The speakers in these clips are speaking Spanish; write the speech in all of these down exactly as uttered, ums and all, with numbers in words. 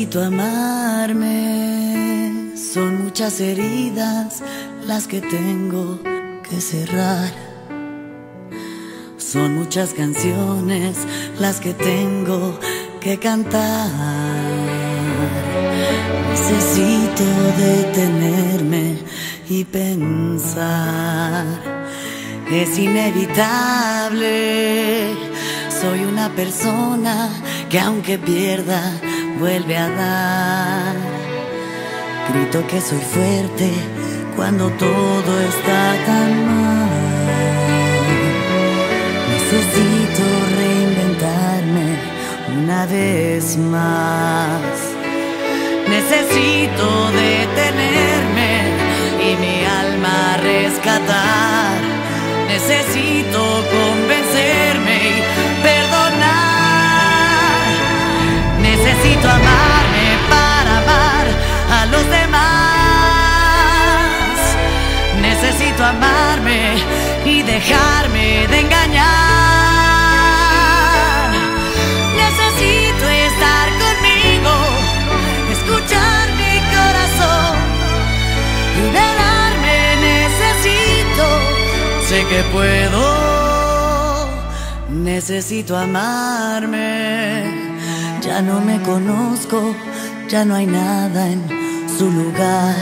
Necesito amarme, son muchas heridas las que tengo que cerrar. Son muchas canciones las que tengo que cantar. Necesito detenerme y pensar. Es inevitable, soy una persona que aunque pierda, vuelve a dar. Grito que soy fuerte cuando todo está tan mal. Necesito reinventarme una vez más. Necesito detenerme y mi alma rescatar. Necesito convencerme y perdonar. Necesito amarme para amar a los demás. Necesito amarme y dejarme de engañar. Necesito estar conmigo, escuchar mi corazón, liberarme. Necesito, sé que puedo. Necesito amarme. Ya no me conozco, ya no hay nada en su lugar.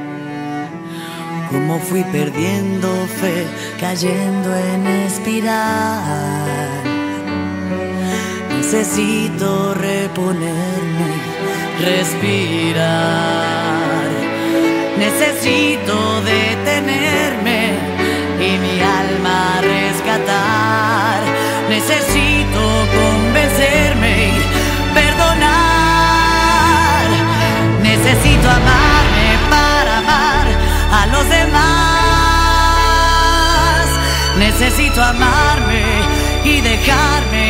Como fui perdiendo fe, cayendo en espiral. Necesito reponerme, respirar. Necesito detenerme y mi alma rescatar. Necesito convencerme y perdonar. Necesito amarme para amar a los demás. Necesito amarme y dejarme